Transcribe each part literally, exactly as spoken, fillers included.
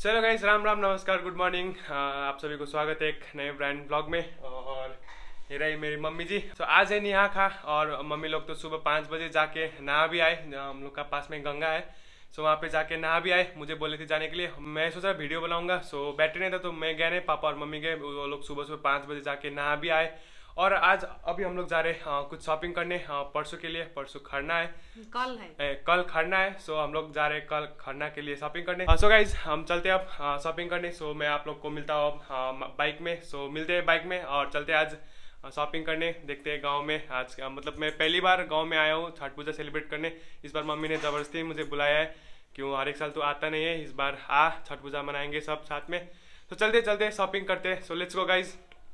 चलो गाइस, राम राम, नमस्कार, good morning. आप सभी को स्वागत है एक नए ब्रांड ब्लॉग में। और ये रही मेरी मम्मी जी। तो आज है निहा खा और मम्मी लोग तो सुबह पाँच बजे जाके नहा भी आए। हम लोग का पास में गंगा है, सो वहाँ पे जाके नहा भी आए। मुझे बोले थे जाने के लिए, मैं सोचा वीडियो बनाऊंगा। सो बैटरी नहीं था तो मैं गया नहीं, पापा और मम्मी गए। वो लोग सुबह सुबह पाँच बजे जाके नहा भी आए। और आज अभी हम लोग जा रहे हैं कुछ शॉपिंग करने परसों के लिए। परसों खरना है, कल है ए, कल खरना है। सो हम लोग जा रहे हैं कल खरना के लिए शॉपिंग करने। सो गाइज हम चलते हैं अब शॉपिंग करने। सो मैं आप लोग को मिलता हूँ अब बाइक में। सो मिलते हैं बाइक में और चलते हैं आज शॉपिंग करने। देखते हैं गांव में आज, मतलब मैं पहली बार गांव में आया हूँ छठ पूजा सेलिब्रेट करने। इस बार मम्मी ने ज़बरदस्ती मुझे बुलाया है, क्यों हर एक साल तो आता नहीं है। इस बार आ छठ पूजा मनाएंगे सब साथ में। तो चलते चलते शॉपिंग करते हैं। So let's go guys.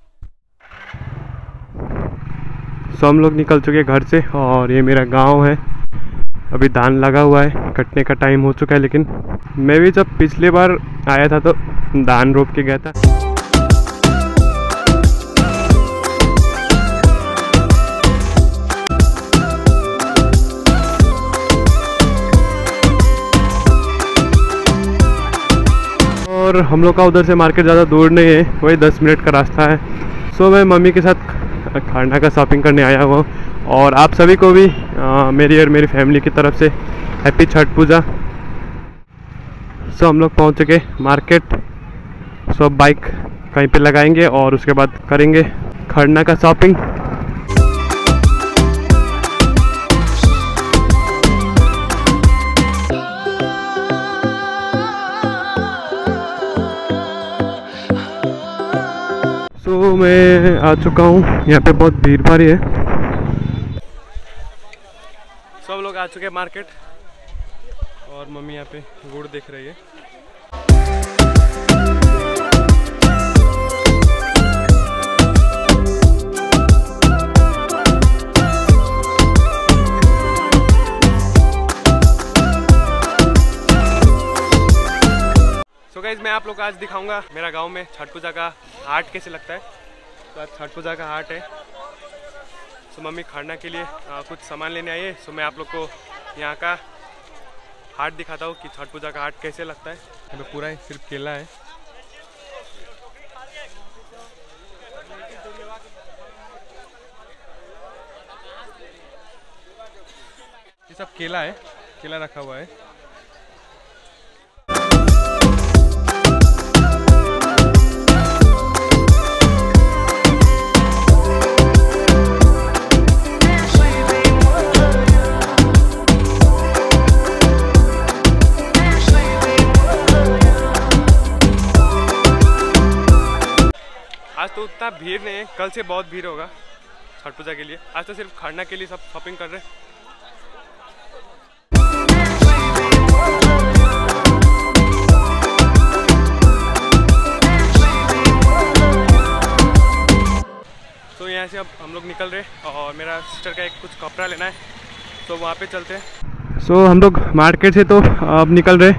सो हम लोग निकल चुके घर से और ये मेरा गांव है। अभी धान लगा हुआ है, कटने का टाइम हो चुका है। लेकिन मैं भी जब पिछले बार आया था तो धान रोप के गया था। और हम लोग का उधर से मार्केट ज़्यादा दूर नहीं है, वही दस मिनट का रास्ता है। सो मैं मम्मी के साथ खरना का शॉपिंग करने आया हुआ हूँ। और आप सभी को भी आ, मेरी और मेरी फैमिली की तरफ से हैप्पी छठ पूजा। सो हम लोग पहुँच चुके मार्केट। सो अब बाइक कहीं पे लगाएंगे और उसके बाद करेंगे खरना का शॉपिंग। तो मैं आ चुका हूँ, यहाँ पे बहुत भीड़ भारी है। सब लोग आ चुके हैं मार्केट और मम्मी यहाँ पे गुड़ देख रही है। सो गाइज मैं आप लोग को आज दिखाऊंगा मेरा गांव में छठ पूजा का हाट कैसे लगता है। तो आज छठ पूजा का हाट है। सो मम्मी खरना के लिए आ, कुछ सामान लेने आई है। सो मैं आप लोग को यहाँ का हाट दिखाता हूँ कि छठ पूजा का हाट कैसे लगता है। तो पूरा ही सिर्फ केला है। ये सब केला है, केला रखा हुआ है। आज तो उतना भीड़ नहीं है, कल से बहुत भीड़ होगा छठ पूजा के लिए। आज तो सिर्फ खरना के लिए सब शॉपिंग कर रहे हैं। तो यहाँ से अब हम लोग निकल रहे हैं और मेरा सिस्टर का एक कुछ कपड़ा लेना है, तो वहाँ पे चलते हैं। सो so, हम लोग मार्केट से तो अब निकल रहे।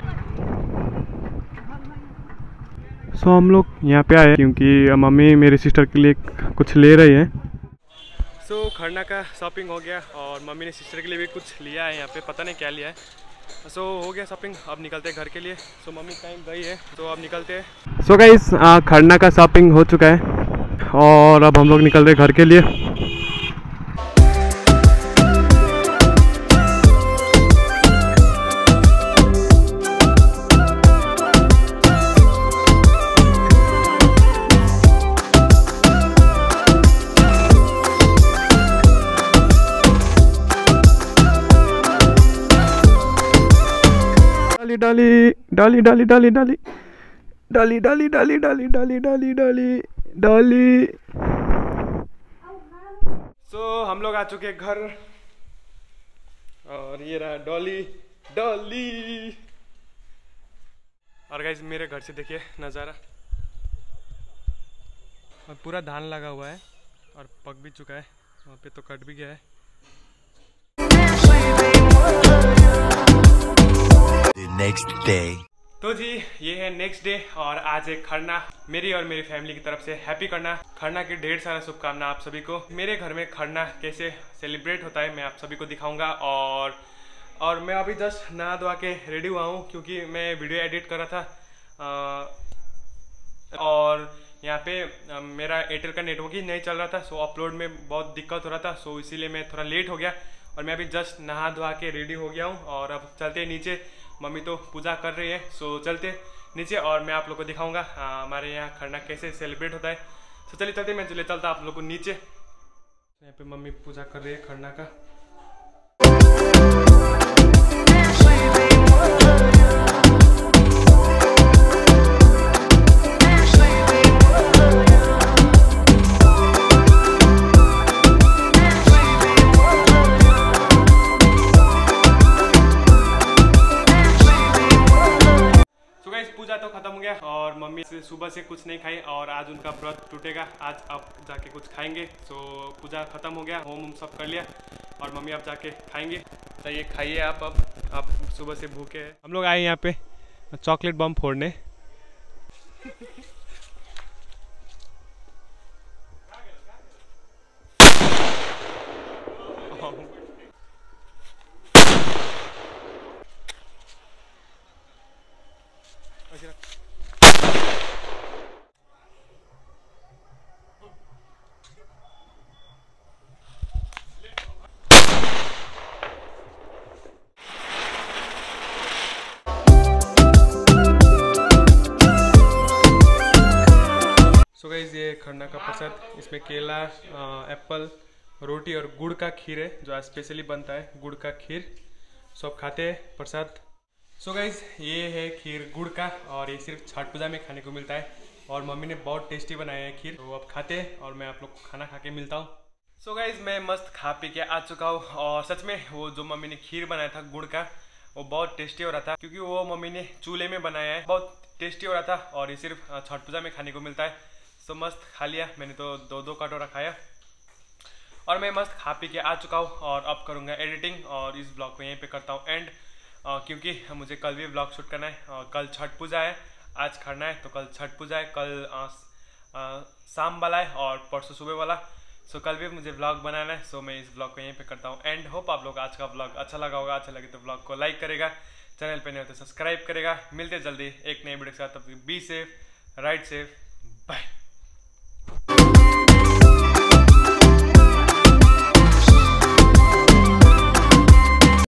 सो so, हम लोग यहाँ पे आए क्योंकि मम्मी मेरी सिस्टर के लिए कुछ ले रही है। सो so, खरना का शॉपिंग हो गया और मम्मी ने सिस्टर के लिए भी कुछ लिया है। यहाँ पे पता नहीं क्या लिया है। सो so, हो गया शॉपिंग, अब निकलते हैं घर के लिए। सो so, मम्मी कहीं गई है तो अब निकलते हैं। सो गाइस खरना का शॉपिंग हो चुका है और अब हम लोग निकल रहे घर के लिए। डाली डाली डाली डाली डाली डाली डाली डाली डाली डाली डाली डाली डाली। सो हम लोग आ चुके घर और ये रहा डॉली डॉली। और गाइस मेरे घर से देखिए नज़ारा, और पूरा धान लगा हुआ है और पक भी चुका है। वहाँ पे तो कट भी गया है। Next day. तो जी ये है नेक्स्ट डे और आज एक खरना। मेरी और मेरी फैमिली की तरफ से हैप्पी खरना। खरना की ढेर सारा शुभकामना आप सभी को। मेरे घर में खरना कैसे सेलिब्रेट होता है मैं आप सभी को दिखाऊंगा। और और मैं अभी जस्ट नहा धोवा के रेडी हुआ हूँ क्योंकि मैं वीडियो एडिट कर रहा था और यहाँ पे अ, मेरा एयरटेल का नेटवर्क ही नहीं चल रहा था, सो अपलोड में बहुत दिक्कत हो रहा था, सो इसीलिए मैं थोड़ा लेट हो गया। और मैं अभी जस्ट नहा धोआ के रेडी हो गया हूँ और अब चलते हैं नीचे। मम्मी तो पूजा कर रही है, सो चलते नीचे और मैं आप लोग को दिखाऊंगा हमारे यहाँ खरना कैसे सेलिब्रेट होता है। तो चलिए चलते, मैं चले चलता आप लोग को नीचे। यहाँ पे मम्मी पूजा कर रही है खरना का। पूजा तो खत्म हो गया और मम्मी से सुबह से कुछ नहीं खाई और आज उनका व्रत टूटेगा, आज अब जाके कुछ खाएंगे। सो पूजा खत्म हो गया, होम सब कर लिया और मम्मी अब जाके खाएंगे। तो ये खाइए आप, अब आप सुबह से भूखे हैं। हम लोग आए यहाँ पे चॉकलेट बम फोड़ने। सो गाइस ये खरना का प्रसाद, इसमें केला, एप्पल, रोटी और गुड़ का खीर है जो आज स्पेशली बनता है, गुड़ का खीर। सब खाते हैं प्रसाद। सो गाइस ये है खीर गुड़ का और ये सिर्फ छठ पूजा में खाने को मिलता है और मम्मी ने बहुत टेस्टी बनाया है खीर। तो अब खाते हैं और मैं आप लोग को खाना खा के मिलता हूँ। सो गाइस मैं मस्त खा पी के आ चुका हूँ और सच में वो जो मम्मी ने खीर बनाया था गुड़ का, वो बहुत टेस्टी हो रहा था क्योंकि वो मम्मी ने चूल्हे में बनाया है, बहुत टेस्टी हो रहा था और ये सिर्फ छठ पूजा में खाने को मिलता है। तो मस्त खा लिया मैंने, तो दो दो कटोरा खाया और मैं मस्त खा पी के आ चुका हूँ और अब करूँगा एडिटिंग और इस ब्लॉग को यहीं पे करता हूँ एंड, क्योंकि मुझे कल भी ब्लॉग शूट करना है और कल छठ पूजा है, आज खरना है तो कल छठ पूजा है, कल आ, आ, शाम वाला है और परसों सुबह वाला। सो कल भी मुझे ब्लॉग बनाना है, सो मैं इस ब्लॉग को यहीं पे करता हूँ एंड होप आप लोग आज का ब्लॉग अच्छा लगा होगा। अच्छा लगे तो ब्लॉग को लाइक करेगा, चैनल पे नहीं हो तो सब्सक्राइब करेगा। मिलते जल्दी एक नए वीडियो के साथ, तब तक be safe, right safe, bye.